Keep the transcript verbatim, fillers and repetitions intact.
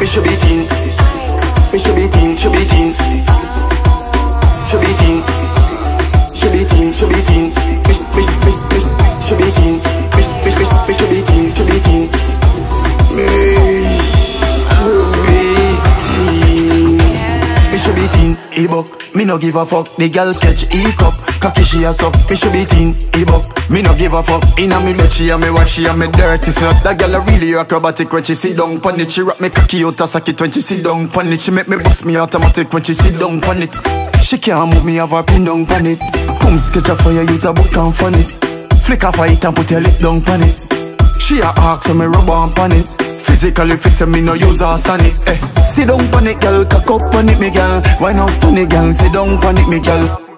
me should be teen. Me should be teen, should be teen. Should be teen. Should be teen, should be teen. Me, me, me, me, should be teen. Me, me, me, me should be teen, should be teen. Me should be teen. Me should be teen, e-buck. Me no give a fuck. The girl catch e-cup. Cocky she a suck. Me should be teen, e-buck. Me no give a fuck. Inna me bed she a me wife, she a me dirty slut. That girl a really acrobatic when she sit down pon it. She wrap me cocky out a socket when she sit down pon it. She make me bust me automatic when she sit down pon it. She can't move me, have her pin down pon it. Come sketch a fire, use a book and fun it. Flick off it and put your lip down pon it. She a ask so me rub on pon it. Physically fit so me no use her stand it. Eh, sit down pon it, girl. Cock up pon it, me girl. Why not pon it, girl? Sit down pon it, me girl.